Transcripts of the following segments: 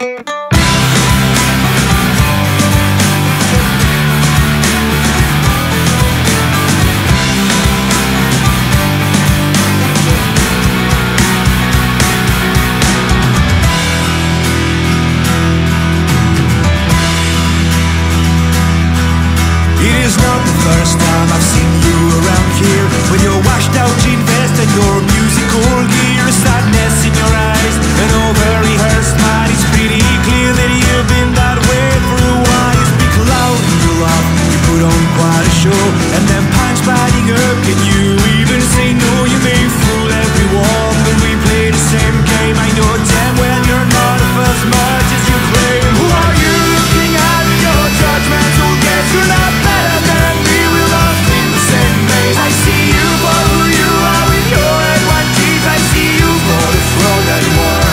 It is not the first time I've seen you around here, with your washed out jean vest and your musical gear, sadness in your eyes, an over-rehearsed smile. It's pretty clear that you've been that way for a while. You speak loud and you laugh, you put on quite a show, and then punch biting up. Can you even say no? You may fool everyone, but we play the same game. I know damn well you're not as much as you claim. Who are you looking at? Your judgmental guess. You're not better than me, we're lost in the same maze. I see you for who you are, with your head white teeth. I see you for the fraud that you are.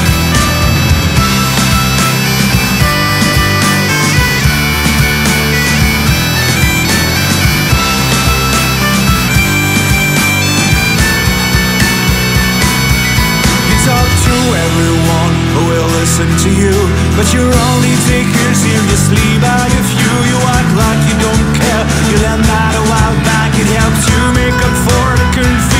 You talk to everyone who will listen to you, but you're only taken seriously by a few. You act like you don't care. You learned that a while back. It helps you make up for the confusion.